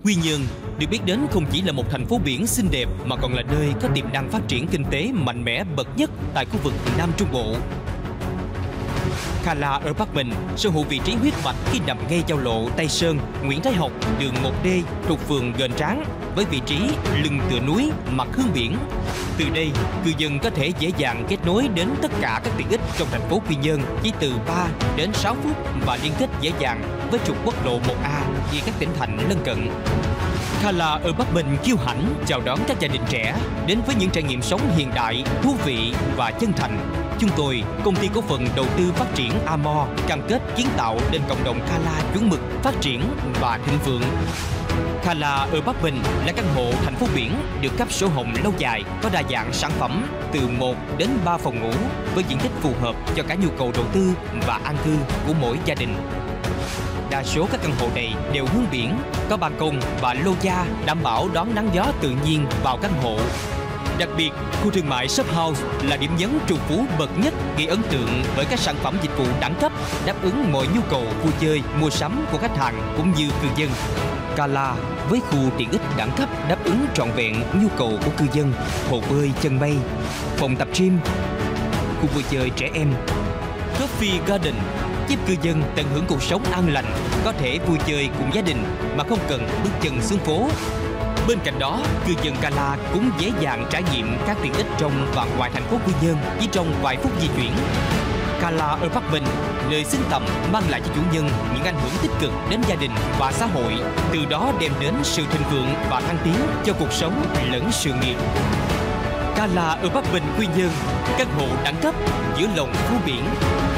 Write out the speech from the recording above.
Quy Nhơn được biết đến không chỉ là một thành phố biển xinh đẹp mà còn là nơi có tiềm năng phát triển kinh tế mạnh mẽ bậc nhất tại khu vực Nam Trung Bộ. Cala Apartment sở hữu vị trí huyết mạch khi nằm ngay giao lộ Tây Sơn, Nguyễn Thái Học, đường 1D thuộc phường Gành Tráng với vị trí lưng tựa núi, mặt hướng biển. Từ đây, cư dân có thể dễ dàng kết nối đến tất cả các tiện ích trong thành phố Quy Nhơn chỉ từ 3 đến 6 phút và liên kết dễ dàng với trục quốc lộ 1A đi các tỉnh thành lân cận. Cala Apartment kiêu hãnh chào đón các gia đình trẻ đến với những trải nghiệm sống hiện đại, thú vị và chân thành. Chúng tôi, công ty cổ phần đầu tư phát triển Amor, cam kết kiến tạo nên cộng đồng Cala chuẩn mực, phát triển và thịnh vượng. Cala Apartment là căn hộ thành phố biển được cấp sổ hồng lâu dài, có đa dạng sản phẩm từ 1 đến 3 phòng ngủ với diện tích phù hợp cho cả nhu cầu đầu tư và an cư của mỗi gia đình. Đa số các căn hộ này đều hướng biển, có ban công và lô gia đảm bảo đón nắng gió tự nhiên vào căn hộ. Đặc biệt, khu thương mại Shop House là điểm nhấn trù phú bậc nhất, gây ấn tượng bởi các sản phẩm dịch vụ đẳng cấp, đáp ứng mọi nhu cầu vui chơi, mua sắm của khách hàng cũng như cư dân. Cala với khu tiện ích đẳng cấp đáp ứng trọn vẹn nhu cầu của cư dân, hồ bơi chân mây, phòng tập gym, khu vui chơi trẻ em, Coffee Garden giúp cư dân tận hưởng cuộc sống an lành, có thể vui chơi cùng gia đình mà không cần bước chân xuống phố. Bên cạnh đó, cư dân Cala cũng dễ dàng trải nghiệm các tiện ích trong và ngoài thành phố Quy Nhơn chỉ trong vài phút di chuyển. Cala Apartment, nơi xứng tầm mang lại cho chủ nhân những ảnh hưởng tích cực đến gia đình và xã hội, từ đó đem đến sự thịnh vượng và thăng tiến cho cuộc sống lẫn sự nghiệp. Cala Apartment Quy Nhơn, căn hộ đẳng cấp giữa lòng phố biển.